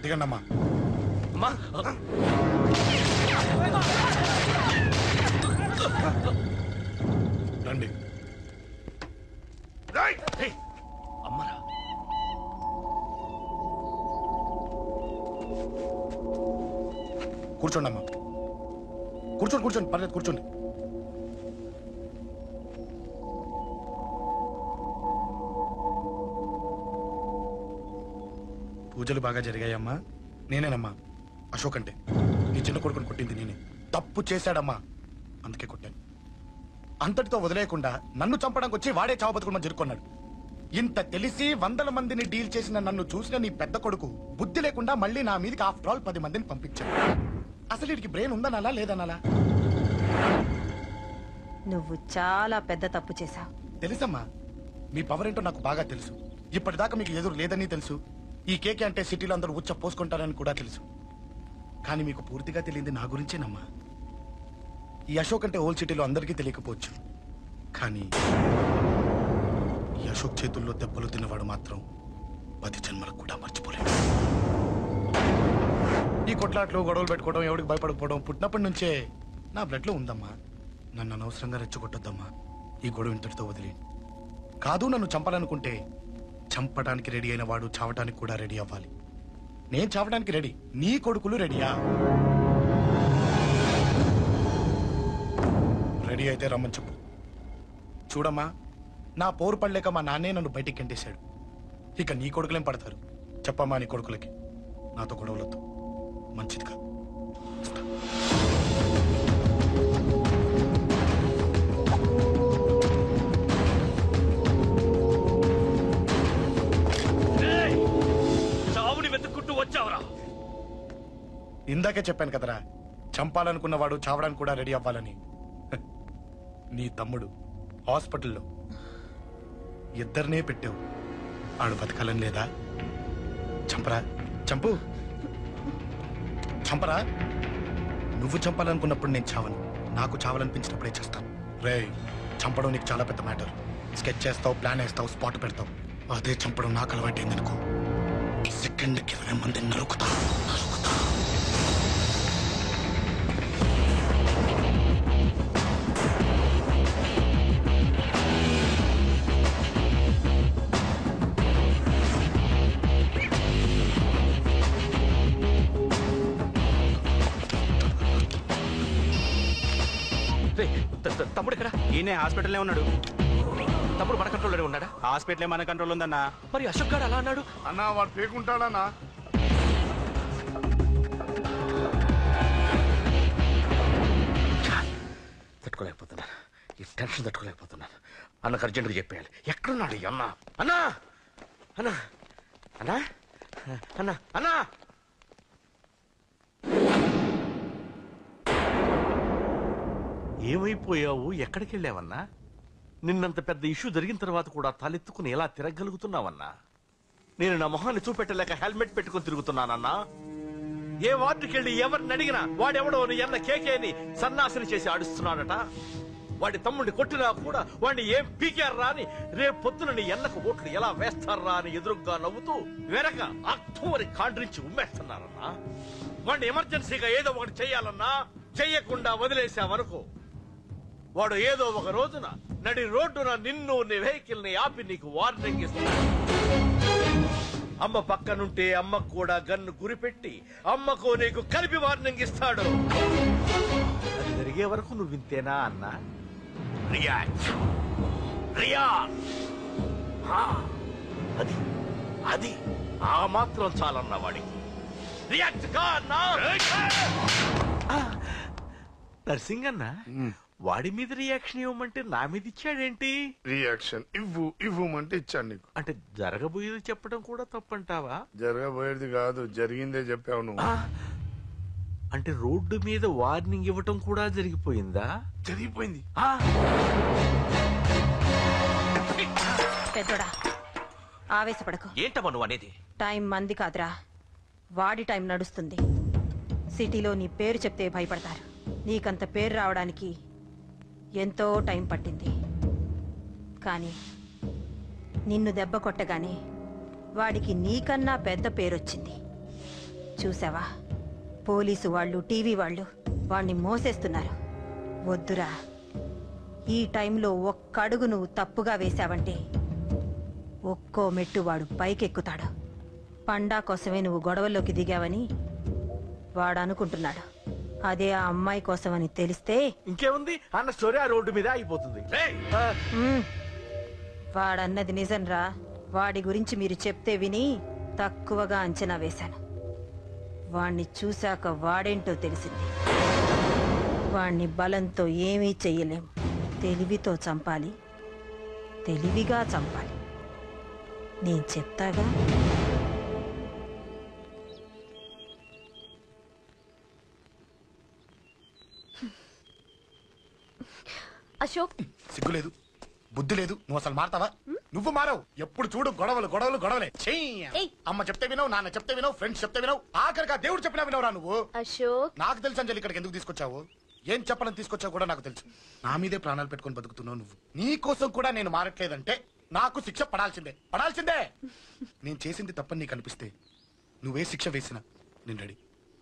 దిగండమ్మా. రండి. అమ్మరా కూర్చోండి అమ్మా. కూర్చోండి కూర్చోండి, పర్లేదు కూర్చోండి. పూజలు బాగా జరిగాయమ్మా? నేనేనమ్మా అశోక్ అంటే. నీ చిన్న కొడుకుని కొట్టింది నేనే. తప్పు చేశాడమ్మా, అందుకే కొట్టాను. అంతటితో వదిలేయకుండా నన్ను చంపడానికి వచ్చి వాడే చావు బతుకుని జరుపుకున్నాడు. ఇంత తెలిసి 100 మందిని డీల్ చేసిన నన్ను చూసిన నీ పెద్ద కొడుకు బుద్ధి లేకుండా మళ్ళీ నా మీదకి ఆఫ్టర్ ఆల్ 10 మందిని పంపించాడు. అసలు వీడికి బ్రెయిన్ ఉందనాలా లేదనాలా? నువ్వు చాలా పెద్ద తప్పు చేశావు. తెలుసమ్మా, మీ పవర్ ఏంటో నాకు బాగా తెలుసు. ఇప్పటిదాకా మీకు ఎదురు లేదని తెలుసు. ఈ కేకే అంటే సిటీలో అందరూ ఉచ్చ పోసుకుంటారని కూడా తెలుసు. కానీ మీకు పూర్తిగా తెలియంది నా గురించేనమ్మా. ఈ అశోక్ అంటే ఓల్డ్ సిటీలో అందరికీ తెలియకపోవచ్చు, కానీ ఈ అశోక్ చేతుల్లో దెబ్బలు తిన్నవాడు మాత్రం 10 జన్మలకు కూడా మర్చిపోలేదు. ఈ కొట్లాట్లు గొడవలు పెట్టుకోవడం, ఎవరికి భయపడకపోవడం పుట్టినప్పటి నుంచే నా బ్లడ్ లో ఉందమ్మా. నన్ను అనవసరంగా రెచ్చగొట్టొద్దమ్మా. ఈ గొడవ ఇంతటితో వదిలి. కాదు, నన్ను చంపాలనుకుంటే చంపడానికి రెడీ అయిన వాడు చావటానికి కూడా రెడీ అవ్వాలి. నేను చావడానికి రెడీ, నీ కొడుకులు రెడీయా? రెడీ అయితే రమ్మని చెప్పు. చూడమ్మా, నా పోరు పడలేక మా నాన్నే నన్ను బయటికి గెంటేశాడు. ఇక నీ కొడుకులేం పడతారు? చెప్పమ్మా నీ కొడుకులకి నాతో గొడవలొద్దు, మంచిది కాదు. చావుని వెతుక్కుంటూ వచ్చావురా. ఇందాకే చెప్పాను కదరా, చంపాలనుకున్నవాడు చావడానికి కూడా రెడీ అవ్వాలని. నీ తమ్ముడు హాస్పిటల్లో ఇద్దరినే పెట్టావు. ఆడు బతకాలని లేదా? చంపరా, చంపు, చంపరా. నువ్వు చంపాలనుకున్నప్పుడు నేను చావను, నాకు చావాలనిపించినప్పుడే చేస్తాను. రే, చంపడం నీకు చాలా పెద్ద మ్యాటర్. స్కెచ్ చేస్తావు, ప్లాన్ వేస్తావు, స్పాట్ పెడతావు. అదే చంపడం నాకు అలవాటైందనుకో, సెకండ్కి 20 మందిని నరుకుతా. తమ్ముడు ఇక్కడ? ఈయనే హాస్పిటల్లో ఉన్నాడు. తమ్ముడు మన కంట్రోల్లోనే ఉన్నాడా? హాస్పిటలే మన కంట్రోల్ ఉందన్నా. మరి అశోక్ గారు అలా అన్నాడు? అన్నా వాడు పేకుంటాడన్నా. తట్టుకోలేకపోతున్నా, ఈ టెన్షన్ తట్టుకోలేకపోతున్నాను. అన్నకు అర్జెంట్గా చెప్పేయాలి. ఎక్కడున్నాడు ఈ అన్న? అన్నా అన్నా అన్నా అన్నా అన్నా ఏమైపోయావు? ఎక్కడికి వెళ్ళావన్నా? నిన్నంత పెద్ద ఇష్యూ జరిగిన తర్వాత కూడా తలెత్తుకుని ఎలా తిరగలుగుతున్నావన్నా? నేను నా మొహాన్ని చూపెట్టలేక హెల్మెట్ పెట్టుకుని తిరుగుతున్నానన్నా. ఏ వార్డుకి వెళ్ళి ఎవరిని అడిగినా వాడెవడో ఎన్న కేకేని సన్నాసిని చేసి ఆడిస్తున్నాడట. వాడి తమ్ముడిని కొట్టినా కూడా వాడిని ఏం పీకారా అని రేపు పొద్దున నీ ఎన్నకు ఓట్లు ఎలా వేస్తారా అని ఎదురుగ్గా నవ్వుతూ వెనక అక్టోబరి కాండ్రించి ఉమ్మేస్తున్నారన్నా. వాడిని ఎమర్జెన్సీగా ఏదో ఒకటి చెయ్యాలన్నా, చెయ్యకుండా వదిలేసావనుకో వాడు ఏదో ఒక రోజున నడి రోడ్డున నిన్ను నీ వెహికల్ ని ఆపి నీకు వార్నింగ్ ఇస్తాడు. అమ్మ పక్కనుంటే అమ్మకు కూడా గన్ను గురిపెట్టి అమ్మకు నీకు కలిపి వార్నింగ్ ఇస్తాడు. అది జరిగే వరకు నువ్వు వింతేనా అన్నా? రియాక్ట్, అది అది ఆ మాత్రం చాలన్నా వాడికి. రియాక్ట్ కా అన్నా. నర్సింగ్ అన్నా, వాడి మీద రియాక్షన్ ఇవ్వమంటే నా మీద ఇచ్చాడేంటి? రియాక్షన్ ఇవ్వమంటే ఇచ్చాను నీకు. అంటే జరగబోయేది చెప్పడం కూడా తప్పంటావా? జరగబోయేది కాదు, జరిగిందే చెప్పావు నువ్వు. అంటే రోడ్డు మీద వార్నింగ్ ఇవ్వటం కూడా జరిగిపోయిందా? జరిగిపోయింది. పెద్దోడా, ఆవేశపడకు. ఏంటమ్మా నువ్వు అనేది? టైం మంది కాదురా, వాడి టైం నడుస్తుంది. సిటీలో నీ పేరు చెప్తే భయపడతారు. నీకంత పేరు రావడానికి ఎంతో టైం పట్టింది. కానీ నిన్ను దెబ్బ కొట్టగానే వాడికి నీకన్నా పెద్ద పేరొచ్చింది. చూసావా, పోలీసు వాళ్ళు టీవీ వాళ్ళు వాణ్ణి మోసేస్తున్నారు. వద్దురా, ఈ టైంలో ఒక్క అడుగు నువ్వు తప్పుగా వేశావంటే ఒక్కో మెట్టు వాడు పైకెక్కుతాడు. పండా కోసమే నువ్వు గొడవల్లోకి దిగావని వాడు అనుకుంటున్నాడు. అదే ఆ అమ్మాయి కోసమని తెలిస్తే ఇంకేముంది అన్న స్టోరీ ఆ రోడ్డు మీద అయిపోతుంది. వాడన్నది నిజంరా. వాడి గురించి మీరు చెప్తే విని తక్కువగా అంచనా వేశాను. వాణ్ణి చూశాక వాడేంటో తెలిసింది. వాణ్ణి బలంతో ఏమీ చెయ్యలేం. తెలివితో చంపాలి, తెలివిగా చంపాలి. నేను చెప్తాగా. అశోక్, సిగ్గులేదు, బుద్ధి లేదు. నువ్వు అసలు మారతావా? నువ్వు మారవు. ఎప్పుడు చూడు గొడవలు గొడవలు గొడవలే. ఏయ్. అమ్మ చెప్తే వినవు, నాన్న చెప్తే వినవు, ఫ్రెండ్స్ చెప్తే వినవు, ఆఖరిగా దేవుడు చెప్పినా వినవురా నువ్వు. అశోక్, నాకు తెలుసు అంజలి ఇక్కడికి ఎందుకు తీసుకొచ్చావు, ఏం చెప్పాలని తీసుకొచ్చావు కూడా నాకు తెలుసు. నా మీదే ప్రాణాలు పెట్టుకొని బతుకుతున్నావు నువ్వు. నీ కోసం కూడా నేను మారట్లేదంటే నాకు శిక్ష పడాల్సిందే, పడాల్సిందే. నేను చేసింది తప్పని నీకు అనిపిస్తే నువ్వే శిక్ష వేసినా నేను ready.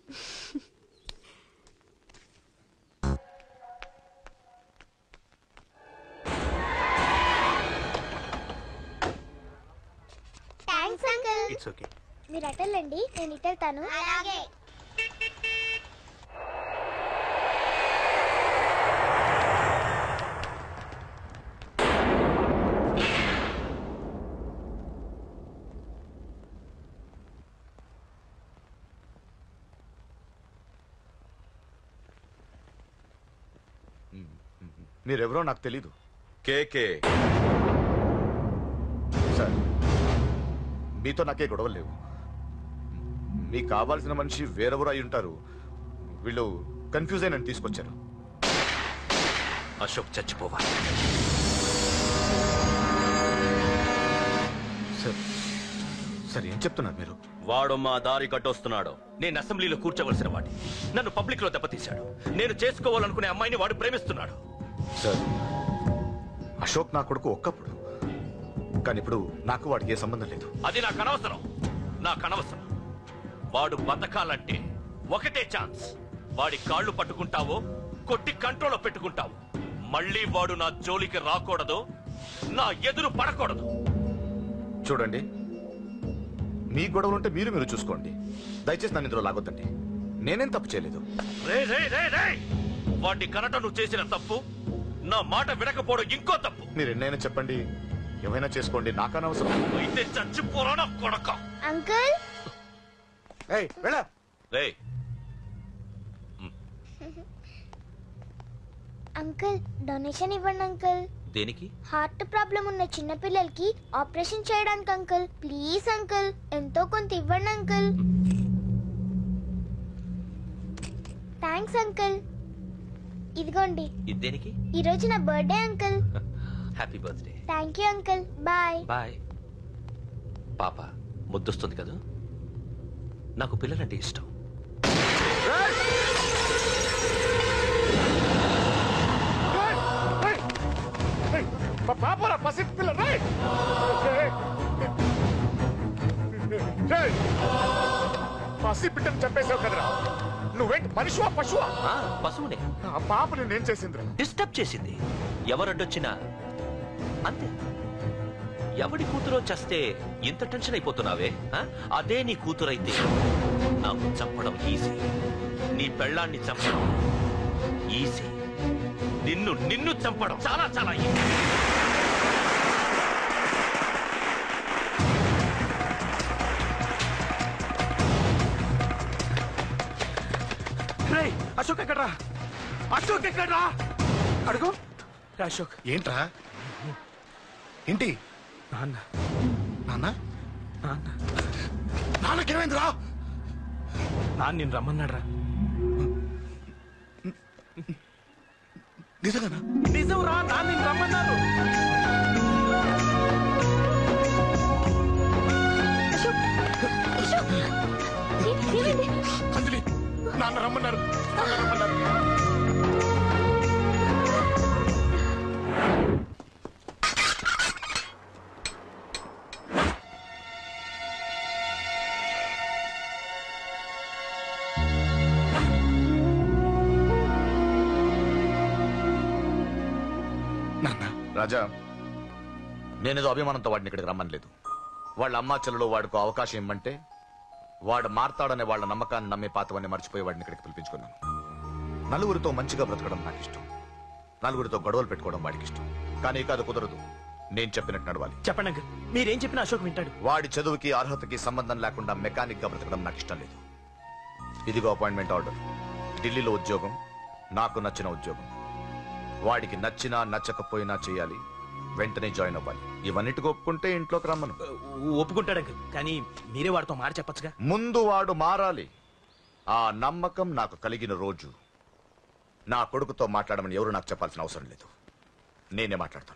Thanks uncle. It's okay. మీరు అటెళ్ళండి, నేను ఇటెళ్తాను. అలాగే. మీరెవరో నాకు తెలీదు. కేకే సార్, మీతో నాకే గొడవలు లేవు. మీకు కావాల్సిన మనిషి వేరెవరో అయి ఉంటారు. వీళ్ళు కన్ఫ్యూజ్ అయి నన్ను తీసుకొచ్చారు. అశోక్ చచ్చిపోవాలి. సార్, సార్ ఏం చెప్తున్నారు మీరు? వాడు మా దారి కట్టొస్తున్నాడు. నేను అసెంబ్లీలో కూర్చోవలసిన వాడి నన్ను పబ్లిక్ లో దెబ్బతీశాడు. నేను చేసుకోవాలనుకునే అమ్మాయిని వాడు ప్రేమిస్తున్నాడు. సార్, అశోక్ నా కొడుకు ఒక్కప్పుడు, కానీ ఇప్పుడు నాకు వాడికి ఏ సంబంధం లేదు. అది నాకు అనవసరం, నాకు అనవసరం. వాడు బతకాలంటే ఒకటే ఛాన్స్. వాడి కాళ్ళు పట్టుకుంటావో కొట్టి కంట్రోల్లో పెట్టుకుంటావు. మళ్ళీ వాడు నా జోలికి రాకూడదు, నా ఎదురు పడకూడదు. చూడండి, మీ గొడవలుంటే మీరు చూసుకోండి. దయచేసి నన్ను ఇందులో లాగొద్దండి. నేనేం తప్పు చేయలేదు. రే రే రే రే వాడిని కనట నువ్వు చేసిన తప్పు, నా మాట వినకపోవడం ఇంకో తప్పు. మీరు ఎన్నైనా చెప్పండి, ఏమైనా చేసుకోండి, నాకు అనవసరం. అయితే చచ్చిపోరా నా కొడక. అంకుల్, ఏయ్ వెళ్ళ. రే అంకుల్ డొనేషన్ ఇవ్వండి అంకుల్. దేనికి? హార్ట్ ప్రాబ్లం ఉన్న చిన్న పిల్లలకి ఆపరేషన్ చేయడానికి అంకుల్. ప్లీజ్ అంకుల్, ఎంతో కొంత ఇవ్వండి అంకుల్. Thanks uncle. ఇదిగోండి, ఇది దేనికి? ఈ రోజు నా birthday uncle. Happy birthday. Thank you uncle. Bye. Bye. పాప ముద్దొస్తుంది కదా, నాకు పిల్లలంటే ఇష్టం. పాపరా పసి పిల్ల, పసి బిడ్డను చంపేసావు కదరా. నువ్వేంటి మనిషివా పశువా? పశువునే. ఆ పాప నేనేం చేసిందిరా? డిస్టర్బ్ చేసింది. ఎవరడ్డొచ్చినా అంతే. ఎవడి కూతురో చస్తే ఇంత టెన్షన్ అయిపోతున్నావే? అదే నీ కూతురైతే నాకు చంపడం ఈజీ, నీ పెళ్ళాన్ని చంపడం ఈజీ, నిన్ను చంపడం చాలా చాలా ఈజీ. అశోక్ ఎక్కడ్రా? అశోక్ ఎక్కడ్రా? అడుగు. అశోక్ ఏంట్రా? ఏంటి? నాన్న, నాన్న నాన్న, నాన్నకేమైందిరా? నాన్న నేను రమ్మన్నాడ్రా. నిజంగానా? నిజం రా, నాన్న నేను రమ్మన్నాను. అంజలి, నాన్న రమ్మన్నారు, నాన్న రమ్మన్నారు. రాజా, నేనేదో అభిమానంతో వాడిని ఇక్కడికి రమ్మనలేదు. వాళ్ళ అమ్మా చెల్లెలు వాడికి అవకాశం ఇమ్మంటే వాడు మారతాడనే వాళ్ళ నమ్మకాన్ని నమ్మే పాతవన్నీ మర్చిపోయి వాడిని ఇక్కడికి పిలిపించుకున్నాను. నలుగురితో మంచిగా బ్రతకడం నాకు ఇష్టం, నలుగురితో గొడవలు పెట్టుకోవడం వాడికి ఇష్టం. కానీ ఇక అది కుదరదు. నేను చెప్పినట్టు నడవాలి. చెప్పండి అంకుల్, మీరేం చెప్పినా అశోక్ వింటాడు. వాడి చదువుకి అర్హతకి సంబంధం లేకుండా మెకానిక్ గా బ్రతకడం నాకు ఇష్టం లేదు. ఇదిగో అపాయింట్మెంట్ ఆర్డర్. ఢిల్లీలో ఉద్యోగం, నాకు నచ్చిన ఉద్యోగం. వాడికి నచ్చినా నచ్చకపోయినా చేయాలి, వెంటనే జాయిన్ అవ్వాలి. ఇవన్నిటికి ఒప్పుకుంటే ఇంట్లోకి రమ్మను. ఒప్పుకుంటాడు అంకుల్, కానీ మీరే వాడితో మాట చెప్పచ్చుగా. ముందు వాడు మారాలి. ఆ నమ్మకం నాకు కలిగిన రోజు నా కొడుకుతో మాట్లాడమని ఎవరు నాకు చెప్పాల్సిన అవసరం లేదు. నేనే మాట్లాడతాను.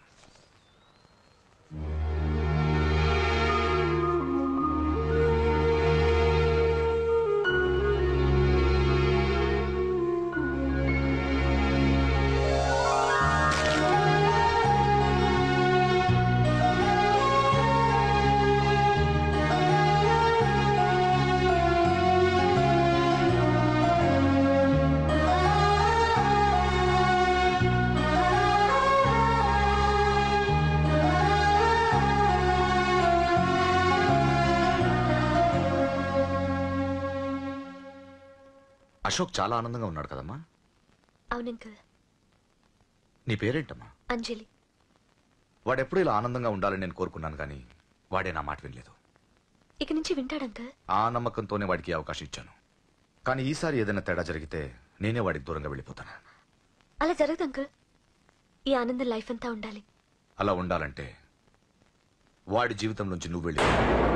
అశోక్ చాలా ఆనందంగా ఉన్నాడు కదమ్మా. అవునంకుల్. నీ పేరేంటమ్మా? అంజలి. వాడెప్పుడు ఇలా ఆనందంగా ఉండాలని నేను కోరుకున్నాను, కానీ వాడే నా మాట వినలేదు. ఇక నుంచి వింటాడంకుల్. ఆ నమ్మకంతోనే వాడికి అవకాశం ఇచ్చాను. కానీ ఈసారి ఏదైనా తేడా జరిగితే నేనే వాడికి దూరంగా వెళ్ళిపోతాను. అలా జరగదు అంకుల్. ఈ ఆనందం లైఫ్ అంతా ఉండాలి. అలా ఉండాలంటే వాడి జీవితం నుంచి నువ్వు వెళ్ళి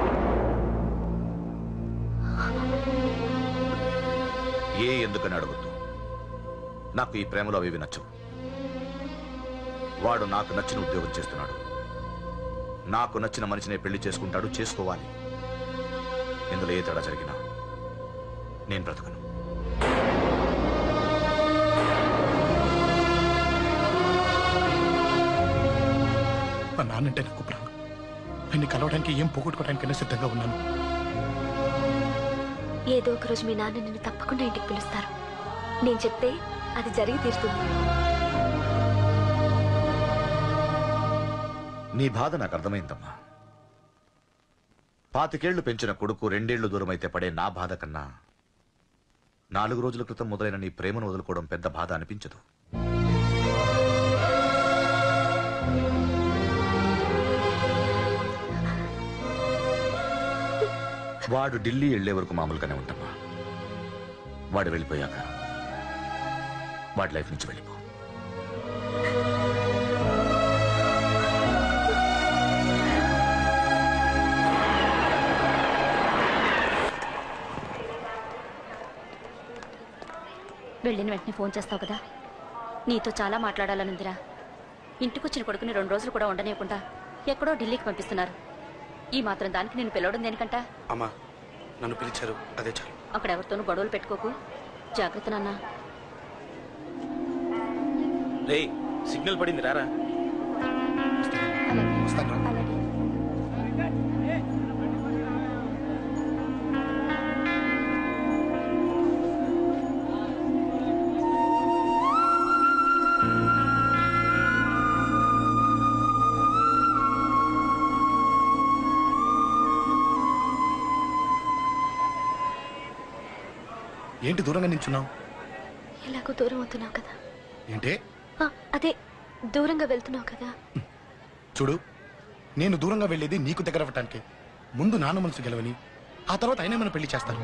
ఎందుకని అడగొద్దు. నాకు ఈ ప్రేమలో అవి నచ్చవు. వాడు నాకు నచ్చిన ఉద్యోగం చేస్తున్నాడు, నాకు నచ్చిన మనిషినే పెళ్లి చేసుకుంటాడు, చేసుకోవాలి. ఇందులో ఏ తేడా జరిగినా నేను బ్రతకను. మా నాన్నంటే నాకు ప్రాణం. ఆయన్ని కలవడానికి ఏం పోగొట్టుకోవడానికైనా సిద్ధంగా ఉన్నాను. ఏదో ఒక రోజు మీ నాన్న నిన్ను తప్పకుండా ఇంటికి పిలుస్తారు. నేను చెప్తే అది జరిగి తీరుతుంది. నీ బాధ నాకు అర్థమైందమ్మా. 25 పెంచిన కొడుకు 2 దూరం అయితే పడే నా బాధ కన్నా 4 రోజుల క్రితం మొదలైన నీ ప్రేమను వదులుకోవడం పెద్ద బాధ అనిపించదు. వాడు ఢిల్లీ వెళ్లే వరకు మామూలుగానే ఉంటామా. వాడు వెళ్ళిపోయాక వాడి లైఫ్ నుంచి వెళ్ళిపో. వెళ్ళిన వెంటనే ఫోన్ చేస్తావు కదా. నీతో చాలా మాట్లాడాలనుందిరా. ఇంటికొచ్చిన కొడుకుని 2 రోజులు కూడా ఉండనివ్వకుండా ఎక్కడో ఢిల్లీకి పంపిస్తున్నారు. ఈ మాత్రం దానికి నేను పిలవడం దేనికంట? అమ్మా, నన్ను పిలిచారు, అదే చాలు. అక్కడ ఎవరితోనూ గొడవలు పెట్టుకోకు. జాగ్రత్త నాన్న. రేయ్, సిగ్నల్ పడింది, రారా. వస్తాను. అలాగే. ఏంటి దూరంగా నించున్నావు? ఎలాగో దూరం అవుతున్నావు కదా. ఏంటి? అదే దూరంగా వెళ్తున్నావు కదా. చూడు, నేను దూరంగా వెళ్ళేది నీకు దగ్గర అవ్వటానికి. ముందు నాన్న మనసు గెలవని, ఆ తర్వాత అయినా మన పెళ్లి చేస్తారు.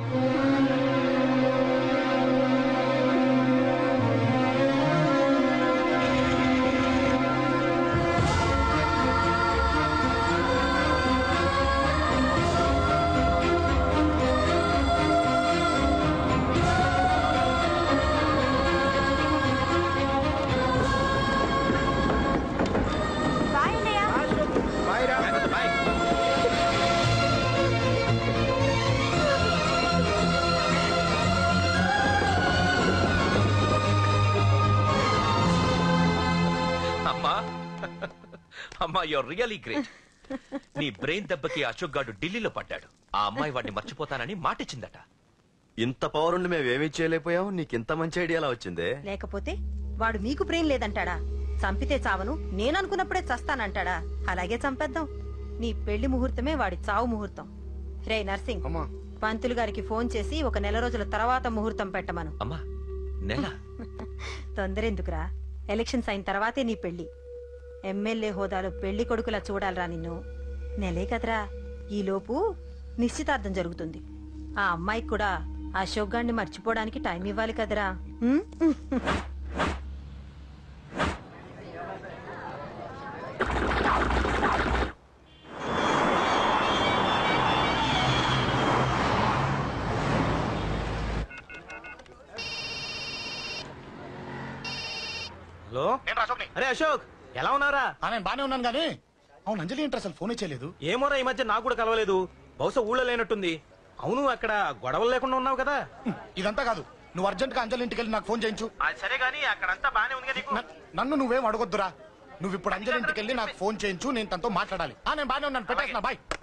అమ్మా, యూర్ రియలీ గ్రేట్. నీ బ్రెయిన్ దెబ్బకి అశోక్ గాడు ఢిల్లీలో పడ్డాడు. ఆ అమ్మాయి వాడిని మర్చిపోతానని మాటిచ్చిందట. ఇంత పవర్ ఉండి మేమేమీ చేయలేకపోయావు. నీకింత మంచి ఐడియా ఎలా వచ్చిందే? లేకపోతే వాడు మీకు బ్రెయిన్ లేదంటాడా? చంపితే చావను నేననుకున్నప్పుడే చస్తానంటాడా? అలాగే చంపేద్దాం. నీ పెళ్లి ముహూర్తమే వాడి చావు ముహూర్తం. రే నర్సింగ్, అమ్మా పంతులు గారికి ఫోన్ చేసి ఒక నెల రోజుల తర్వాత ముహూర్తం పెట్టమను. అమ్మా నెల తొందరెందుకురా? ఎలక్షన్స్ అయిన తర్వాతే నీ పెళ్లి. ఎమ్మెల్యే హోదాలో పెళ్లి కొడుకులా చూడాలరా నిన్ను. నెలే కదరా, ఈలోపు నిశ్చితార్థం జరుగుతుంది. ఆ అమ్మాయికి కూడా అశోక్ గారిని మర్చిపోవడానికి టైం ఇవ్వాలి కదరా. ఉమ్? హలో, నేను అశోక్ని. అరే అశోక్, ఎలా ఉన్నారా? నేను బానే ఉన్నాను గానీ అవును, అంజలి ఏంటి అసలు ఫోనే చేయలేదు? ఏమోరా, ఈ మధ్య నాకు కూడా కలవలేదు. బహుశా ఊళ్ళో లేనట్టుంది. అవును, అక్కడ గొడవలు లేకుండా ఉన్నావు కదా? ఇదంతా కాదు, నువ్వు అర్జెంట్ గా అంజలి ఇంటికి వెళ్ళి నాకు ఫోన్ చేయించు. అది సరే గానీ అక్కడంతా బానే ఉంది కదా నీకు? నన్ను నువ్వేం అడగొద్దురా. నువ్వు ఇప్పుడు అంజలి ఇంటికి వెళ్ళి నాకు ఫోన్ చేయించు, నేను తనతో మాట్లాడాలి. నేను బానే ఉన్నాను, పెట్టేస్తున్నా, బాయ్.